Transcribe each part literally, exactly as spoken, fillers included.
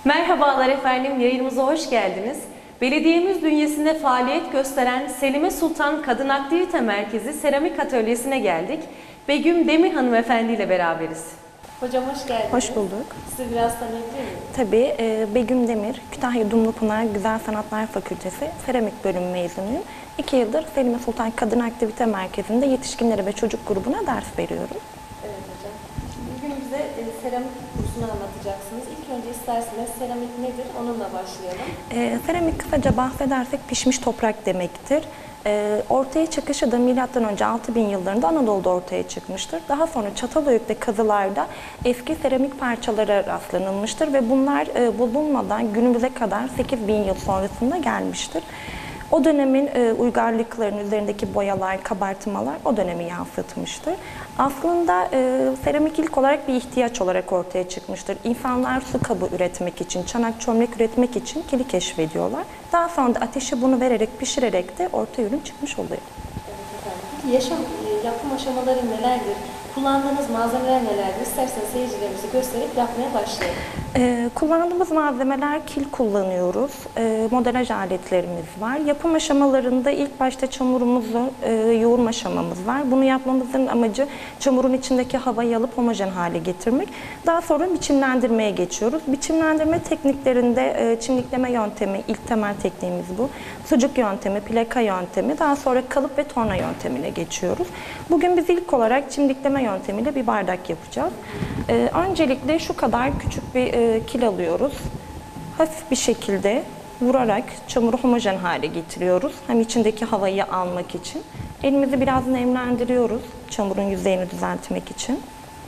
Merhabalar efendim, yayınımıza hoş geldiniz. Belediyemiz bünyesinde faaliyet gösteren Selime Sultan Kadın Aktivite Merkezi Seramik Atölyesi'ne geldik. Begüm Demir hanımefendi ile beraberiz. Hocam hoş geldiniz. Hoş bulduk. Sizi biraz tanıyabilir miyim? Tabii, e, Begüm Demir, Kütahya Dumlupınar Güzel Sanatlar Fakültesi Seramik Bölümü mezunuyum. İki yıldır Selime Sultan Kadın Aktivite Merkezi'nde yetişkinlere ve çocuk grubuna ders veriyorum. Evet hocam. Bugün bize e, seramik kursunu anlatacaksınız. İlk önce isterseniz seramik nedir onunla başlayalım. E, seramik kısaca bahsedersek pişmiş toprak demektir. E, ortaya çıkışı da milattan önce altı bin yıllarında Anadolu'da ortaya çıkmıştır. Daha sonra Çatalhöyük'te kazılarda eski seramik parçalara rastlanılmıştır ve bunlar e, bulunmadan günümüze kadar sekiz bin yıl sonrasında gelmiştir. O dönemin e, uygarlıklarının üzerindeki boyalar, kabartmalar o dönemi yansıtmıştır. Aslında e, seramik ilk olarak bir ihtiyaç olarak ortaya çıkmıştır. İnsanlar su kabı üretmek için, çanak çömlek üretmek için kili keşfediyorlar. Daha sonra da ateşe bunu vererek, pişirerek de ortaya ürün çıkmış oluyor. Evet efendim. Peki yaşam, yapım aşamaları nelerdir? Kullandığınız malzemeler nelerdir? İsterseniz seyircilerimizi gösterip yapmaya başlayalım. Ee, kullandığımız malzemeler kil kullanıyoruz. Ee, modelaj aletlerimiz var. Yapım aşamalarında ilk başta çamurumuzu e, yoğurma aşamamız var. Bunu yapmamızın amacı çamurun içindeki havayı alıp homojen hale getirmek. Daha sonra biçimlendirmeye geçiyoruz. Biçimlendirme tekniklerinde e, çimdikleme yöntemi, ilk temel tekniğimiz bu. Sucuk yöntemi, plaka yöntemi, daha sonra kalıp ve torna yöntemine geçiyoruz. Bugün biz ilk olarak çimdikleme yöntemiyle bir bardak yapacağız. Ee, öncelikle şu kadar küçük bir e, kil alıyoruz. Hafif bir şekilde vurarak çamuru homojen hale getiriyoruz. Hem içindeki havayı almak için. Elimizi biraz nemlendiriyoruz çamurun yüzeyini düzeltmek için.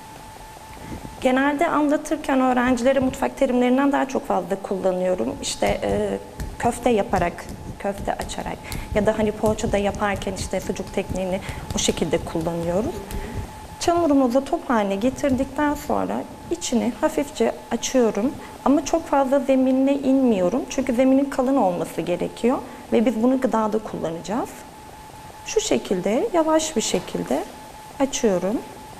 Genelde anlatırken öğrencilere mutfak terimlerinden daha çok fazla kullanıyorum. İşte e, köfte yaparak, köfte açarak ya da hani poğaça da yaparken işte sucuk tekniğini o şekilde kullanıyoruz. Çamurumuzu top haline getirdikten sonra içini hafifçe açıyorum ama çok fazla zeminine inmiyorum çünkü zeminin kalın olması gerekiyor ve biz bunu gıdada kullanacağız. Şu şekilde yavaş bir şekilde açıyorum.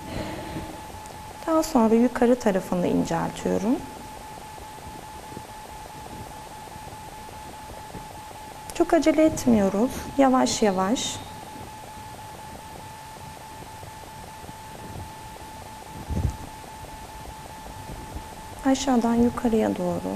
Daha sonra yukarı tarafını inceltiyorum. Çok acele etmiyoruz. Yavaş yavaş. Aşağıdan yukarıya doğru.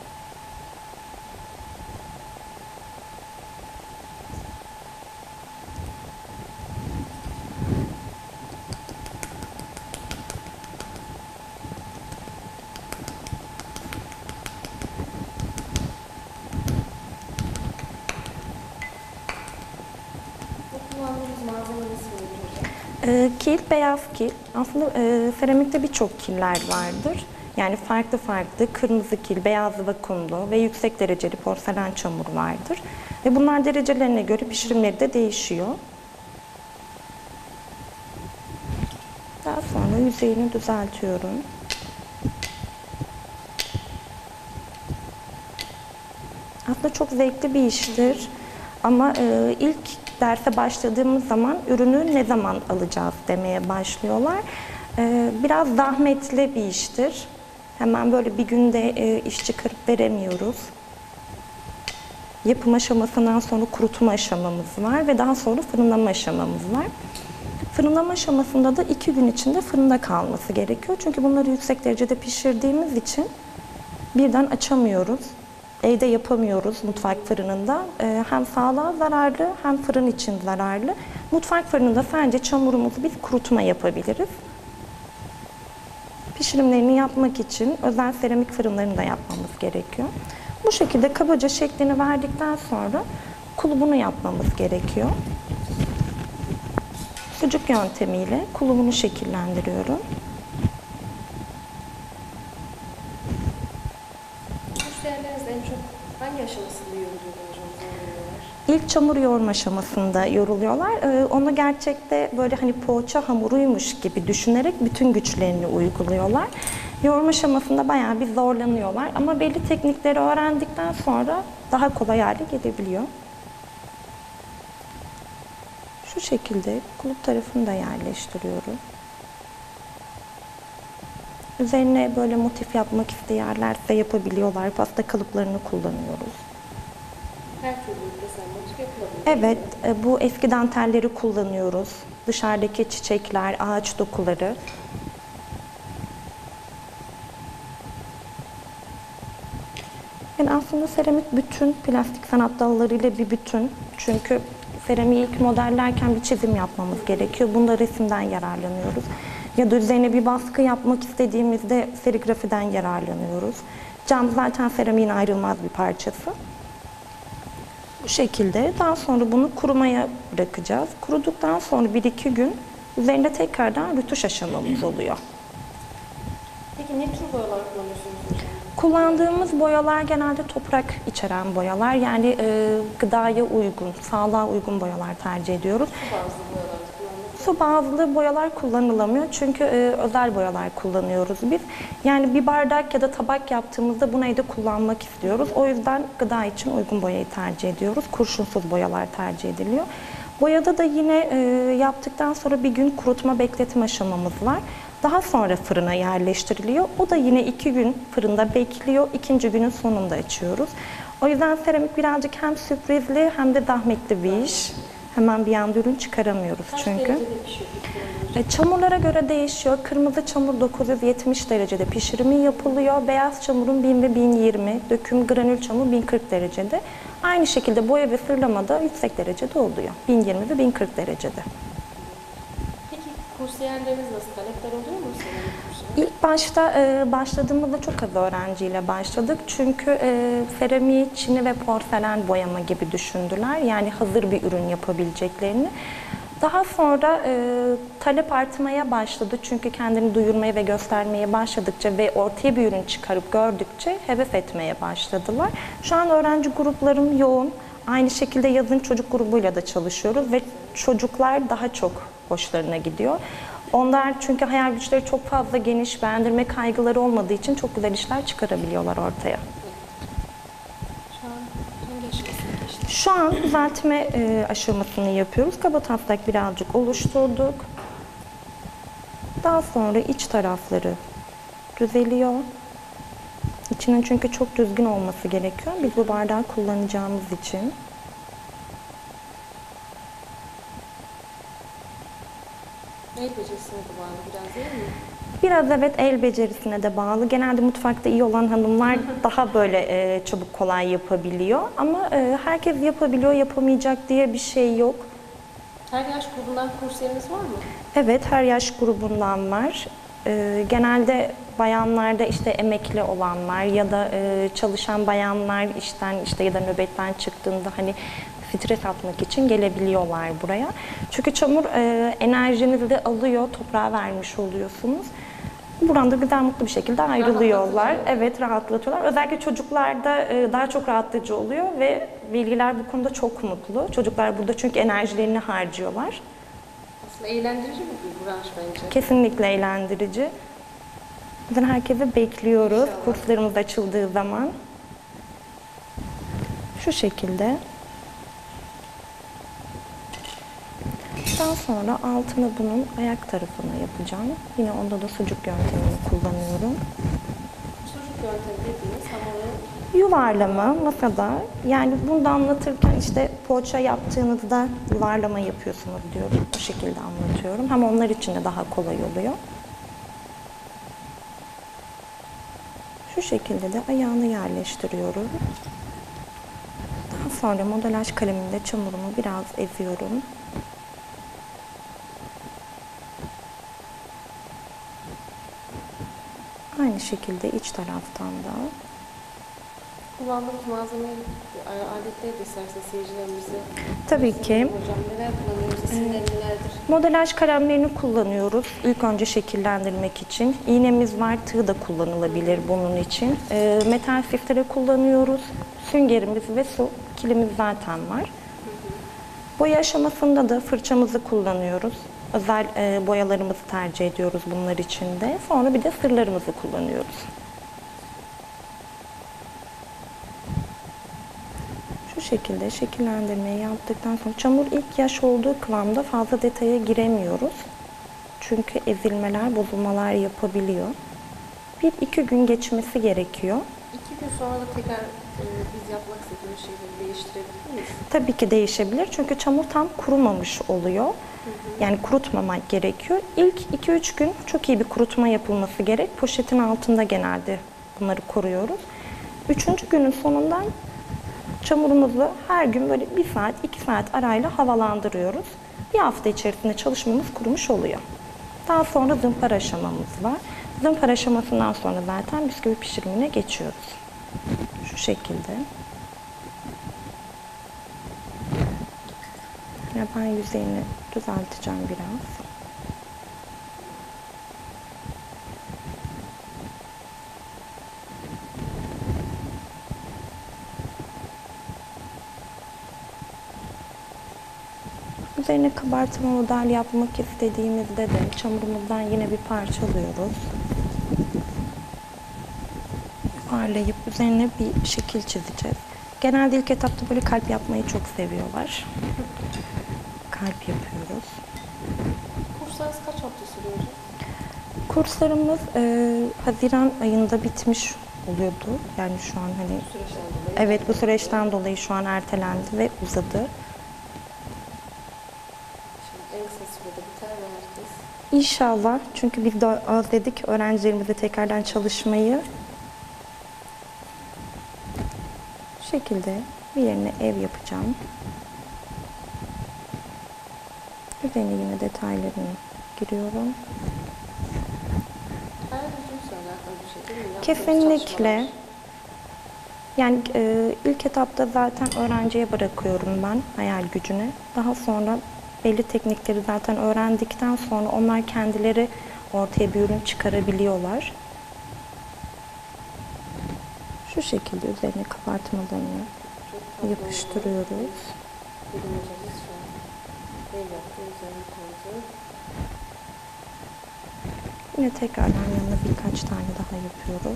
E, kil, beyaz kil. Aslında e, seramikte birçok killer vardır. Yani farklı farklı kırmızı kil, beyaz vakumlu ve yüksek dereceli porselen çamur vardır. Ve bunlar derecelerine göre pişirimleri de değişiyor. Daha sonra yüzeyini düzeltiyorum. Aslında çok zevkli bir iştir. Ama e, ilk derse başladığımız zaman ürünü ne zaman alacağız demeye başlıyorlar. E, biraz zahmetli bir iştir. Hemen böyle bir günde e, iş çıkarıp veremiyoruz. Yapım aşamasından sonra kurutma aşamamız var ve daha sonra fırınlama aşamamız var. Fırınlama aşamasında da iki gün içinde fırında kalması gerekiyor. Çünkü bunları yüksek derecede pişirdiğimiz için birden açamıyoruz. Evde yapamıyoruz mutfak fırınında. Ee, hem sağlığa zararlı hem fırın için zararlı. Mutfak fırınında sadece çamurumuzu biz kurutma yapabiliriz. Pişirimlerini yapmak için özel seramik fırınlarını da yapmamız gerekiyor. Bu şekilde kabaca şeklini verdikten sonra kulubunu yapmamız gerekiyor. Sucuk yöntemiyle kulubunu şekillendiriyorum. Müşterileriniz en çok hangi aşamasında yoruluyorlar hocam? İlk çamur yoğurma aşamasında yoruluyorlar. Ee, onu gerçekte böyle hani poğaça hamuruymuş gibi düşünerek bütün güçlerini uyguluyorlar. Yoğurma aşamasında bayağı bir zorlanıyorlar ama belli teknikleri öğrendikten sonra daha kolay hale gelebiliyor. Şu şekilde kulp tarafını da yerleştiriyorum. Üzerine böyle motif yapmak isteyenlerse yapabiliyorlar. Pasta kalıplarını kullanıyoruz. Her türlü desen motif yapılabilir. Evet, e, bu eski dantelleri kullanıyoruz. Dışarıdaki çiçekler, ağaç dokuları. Yani aslında seramik bütün plastik sanat dallarıyla bir bütün. Çünkü seramiği ilk modellerken bir çizim yapmamız gerekiyor. Bunda resimden yararlanıyoruz. Ya da üzerine bir baskı yapmak istediğimizde serigrafiden yararlanıyoruz. Cam zaten seramiğin ayrılmaz bir parçası. Bu şekilde daha sonra bunu kurumaya bırakacağız. Kuruduktan sonra bir iki gün üzerinde tekrardan rütuş aşamamız oluyor. Peki ne tür boyalar kullanıyorsunuz hocam? Kullandığımız boyalar genelde toprak içeren boyalar. Yani e, gıdaya uygun, sağlığa uygun boyalar tercih ediyoruz. Su bazlı boyalar kullanıyorsunuz. Su bazlı boyalar kullanılamıyor çünkü e, özel boyalar kullanıyoruz biz. Yani bir bardak ya da tabak yaptığımızda bunu evde kullanmak istiyoruz. O yüzden gıda için uygun boyayı tercih ediyoruz. Kurşunsuz boyalar tercih ediliyor. Boyada da yine e, yaptıktan sonra bir gün kurutma bekletme aşamamız var. Daha sonra fırına yerleştiriliyor. O da yine iki gün fırında bekliyor. İkinci günün sonunda açıyoruz. O yüzden seramik birazcık hem sürprizli hem de zahmetli bir iş. Hemen bir anda ürün çıkaramıyoruz Kaç çünkü. derecede pişiyor peki? E, Çamurlara göre değişiyor. Kırmızı çamur dokuz yüz yetmiş derecede pişirimi yapılıyor. Beyaz çamurun bin ve bin yirmi, döküm granül çamur bin kırk derecede. Aynı şekilde boya ve fırlama da yüksek derecede oluyor. bin yirmi ve bin kırk derecede. Peki kursiyerleriniz nasıl? Talepler oluyor mu seramik kursuna? İlk başta e, başladığımızda çok az öğrenciyle başladık. Çünkü e, seramiği, çini ve porselen boyama gibi düşündüler. Yani hazır bir ürün yapabileceklerini. Daha sonra e, talep artmaya başladı. Çünkü kendini duyurmaya ve göstermeye başladıkça ve ortaya bir ürün çıkarıp gördükçe heves etmeye başladılar. Şu an öğrenci gruplarım yoğun. Aynı şekilde yazın çocuk grubuyla da çalışıyoruz ve çocuklar daha çok hoşlarına gidiyor. Onlar çünkü hayal güçleri çok fazla geniş, beğendirme kaygıları olmadığı için çok güzel işler çıkarabiliyorlar ortaya. Şu an hangi aşamasına geçti? Şu an düzeltme e, aşamasını yapıyoruz. Kabataslak birazcık oluşturduk. Daha sonra iç tarafları düzeliyor. İçinin çünkü çok düzgün olması gerekiyor. Biz bu bardağı kullanacağımız için. El becerisine de bağlı biraz değil mi? Biraz evet el becerisine de bağlı. Genelde mutfakta iyi olan hanımlar daha böyle e, çabuk kolay yapabiliyor. Ama e, herkes yapabiliyor, yapamayacak diye bir şey yok. Her yaş grubundan kursiyeriniz var mı? Evet, her yaş grubundan var. E, genelde bayanlarda işte emekli olanlar ya da e, çalışan bayanlar işten işte ya da nöbetten çıktığında hani stres atmak için gelebiliyorlar buraya. Çünkü çamur e, enerjinizi de alıyor, toprağa vermiş oluyorsunuz. Buradan da güzel mutlu bir şekilde ayrılıyorlar. Evet, rahatlatıyorlar. Özellikle çocuklarda e, daha çok rahatlatıcı oluyor ve veliler bu konuda çok mutlu. Çocuklar burada çünkü enerjilerini harcıyorlar. Aslında eğlendirici bir branş bence. Kesinlikle eğlendirici. Bizden herkese bekliyoruz İnşallah. kurslarımız açıldığı zaman. Şu şekilde. Daha sonra altına bunun ayak tarafını yapacağım. Yine onda da sucuk yöntemini kullanıyorum. Sucuk yöntemi dediğiniz hamuru Yuvarlama masada. Yani bunu da anlatırken işte poğaça yaptığınızda yuvarlama yapıyorsunuz diyorum. Bu şekilde anlatıyorum. Hem onlar için de daha kolay oluyor. Şu şekilde de ayağını yerleştiriyorum. Daha sonra modelaj kalemimle çamurumu biraz eziyorum. Aynı şekilde iç taraftan da. kullandığımız malzeme aletleri de isterseniz seyircilerimize. Tabii ki. Hocam neler kullanıyoruz, isimleri nelerdir? Modelaj kalemlerini kullanıyoruz ilk önce şekillendirmek için. İğnemiz var, tığ da kullanılabilir bunun için. E, metal siftere kullanıyoruz. Süngerimiz ve su kilimiz zaten var. Boya aşamasında da fırçamızı kullanıyoruz. Özel e, boyalarımızı tercih ediyoruz bunlar için de. Sonra bir de sırlarımızı kullanıyoruz. Şu şekilde şekillendirmeyi yaptıktan sonra çamur ilk yaş olduğu kıvamda fazla detaya giremiyoruz. Çünkü ezilmeler, bozulmalar yapabiliyor. Bir iki gün geçmesi gerekiyor. İki gün sonra da tekrar e, biz yapmak istediğimiz şeyleri değiştirebilir miyiz? Tabii ki değişebilir çünkü çamur tam kurumamış oluyor. Yani kurutmamak gerekiyor. İlk iki üç gün çok iyi bir kurutma yapılması gerek. Poşetin altında genelde bunları koruyoruz. Üçüncü günün sonundan çamurumuzu her gün böyle bir saat, iki saat arayla havalandırıyoruz. Bir hafta içerisinde çalışmamız kurumuş oluyor. Daha sonra zımpara aşamamız var. Zımpara aşamasından sonra zaten bisküvi pişirimine geçiyoruz. Şu şekilde. Ya ben yüzeyini düzelteceğim biraz. Üzerine kabartma model yapmak istediğimizde de çamurumuzdan yine bir parça alıyoruz. Yuvarlayıp üzerine bir şekil çizeceğiz. Genelde ilk etapta böyle kalp yapmayı çok seviyorlar. Kalp yapıyoruz. Kurslarınız kaç hafta sürüyor hocam? Kurslarımız e, Haziran ayında bitmiş oluyordu. Yani şu an hani Bu süreçten dolayı. evet bu süreçten dolayı şu an ertelendi ve uzadı. Şimdi en kısa sürede biter mi herkes? İnşallah çünkü biz de özledik öğrencilerimize tekrardan çalışmayı. Bu şekilde bir yerine ev yapacağım. Üzerine yine detaylarını giriyorum. Hayal gücümüzle alakalı bir şey değil mi? Yaptığımız Kesinlikle. çalışmalar. Yani e, ilk etapta zaten öğrenciye bırakıyorum ben hayal gücüne. Daha sonra belli teknikleri zaten öğrendikten sonra onlar kendileri ortaya bir ürün çıkarabiliyorlar. Şu şekilde üzerine kabartmalarını Çok tatlı yapıştırıyoruz. oldu. Bizim hocamız şu an ev yaptı, üzerine koydu. Yine tekrardan yanına birkaç tane daha yapıyoruz.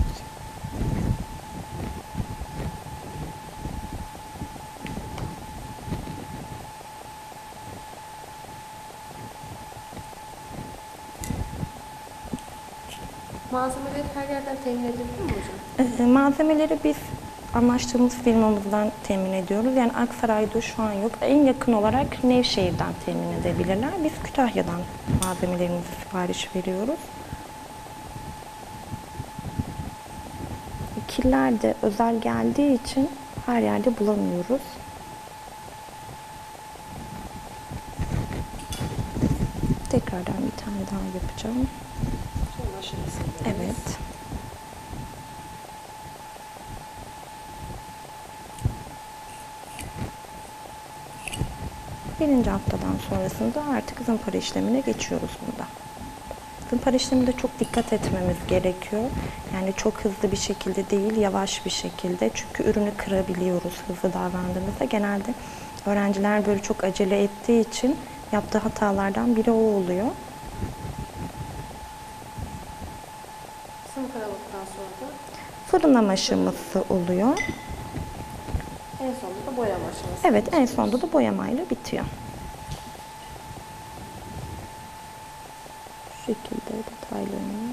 Malzemeleri her yerden temin edilir mi hocam? E, malzemeleri biz anlaştığımız firmamızdan temin ediyoruz. Yani Aksaray'da şu an yok. En yakın olarak Nevşehir'den temin edebilirler. Biz Kütahya'dan malzemelerimizi sipariş veriyoruz. Killer de özel geldiği için her yerde bulamıyoruz. Tekrardan bir tane daha yapacağım. Son aşaması. Evet. Birinci haftadan sonrasında artık zımpara işlemine geçiyoruz bunda. Zımpara işleminde çok dikkat etmemiz gerekiyor. Yani çok hızlı bir şekilde değil, yavaş bir şekilde. Çünkü ürünü kırabiliyoruz hızlı davrandığımızda. Genelde öğrenciler böyle çok acele ettiği için yaptığı hatalardan biri o oluyor. Zımparalıktan sonra da Fırınlama aşaması oluyor. en sonunda da boyama aşaması. Evet, en sonunda da boyamayla bitiyor. Şu şekilde detaylarını.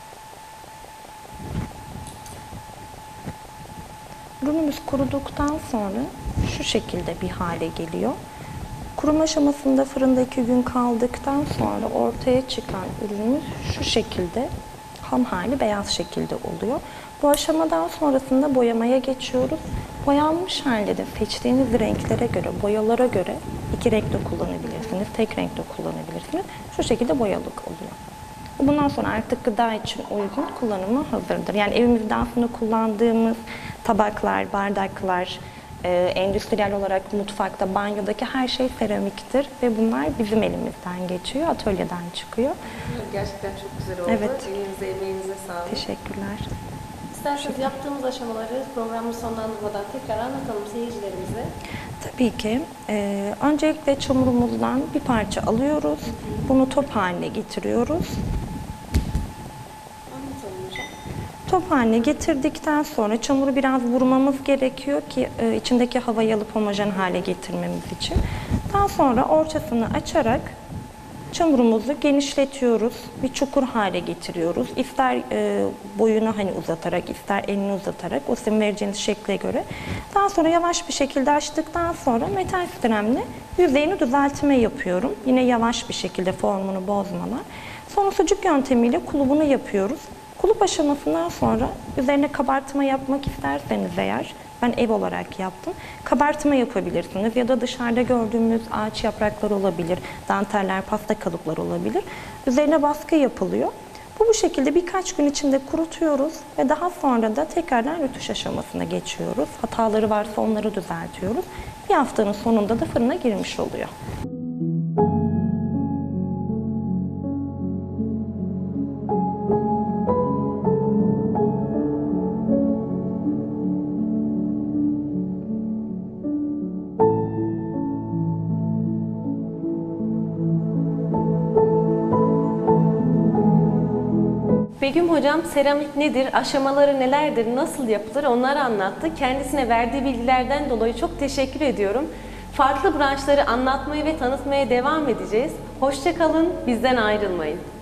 Ürünümüz kuruduktan sonra şu şekilde bir hale geliyor. Kuruma aşamasında fırında iki gün kaldıktan sonra ortaya çıkan ürünümüz şu şekilde ham hali beyaz şekilde oluyor. Bu aşamadan sonrasında boyamaya geçiyoruz. Boyanmış halde de seçtiğiniz renklere göre, boyalara göre iki renk de kullanabilirsiniz, tek renk de kullanabilirsiniz. Şu şekilde boyalık oluyor. Bundan sonra artık gıda için uygun kullanıma hazırdır. Yani evimizde aslında kullandığımız tabaklar, bardaklar, e, endüstriyel olarak mutfakta, banyodaki her şey seramiktir ve bunlar bizim elimizden geçiyor, atölyeden çıkıyor. Gerçekten çok güzel oldu. Evet. Elinize, emeğinize sağlık. Teşekkürler. İsterseniz yaptığımız aşamaları programı sonlandırmadan tekrar anlatalım seyircilerimize. Tabii ki. Ee, öncelikle çamurumuzdan bir parça alıyoruz. Bunu top haline getiriyoruz. Anlatalım hocam. Top haline getirdikten sonra çamuru biraz vurmamız gerekiyor ki e, içindeki havayı alıp homojen hale getirmemiz için. Daha sonra ortasını açarak Çamurumuzu genişletiyoruz, bir çukur hale getiriyoruz. İster e, boyunu hani uzatarak, ister elini uzatarak o sizin vereceğiniz şekle göre. Daha sonra yavaş bir şekilde açtıktan sonra metal stremle yüzeyini düzeltme yapıyorum. Yine yavaş bir şekilde formunu bozmadan. Sonra sucuk yöntemiyle kulubunu yapıyoruz. Kulüp aşamasından sonra üzerine kabartma yapmak isterseniz eğer, ben ev olarak yaptım, kabartma yapabilirsiniz ya da dışarıda gördüğümüz ağaç yaprakları olabilir, danteller, pasta kalıpları olabilir. Üzerine baskı yapılıyor. Bu bu şekilde birkaç gün içinde kurutuyoruz ve daha sonra da tekrardan rötuş aşamasına geçiyoruz. Hataları varsa onları düzeltiyoruz. Bir haftanın sonunda da fırına girmiş oluyor. Begüm Hocam seramik nedir, aşamaları nelerdir, nasıl yapılır onları anlattı. Kendisine verdiği bilgilerden dolayı çok teşekkür ediyorum. Farklı branşları anlatmaya ve tanıtmaya devam edeceğiz. Hoşça kalın, bizden ayrılmayın.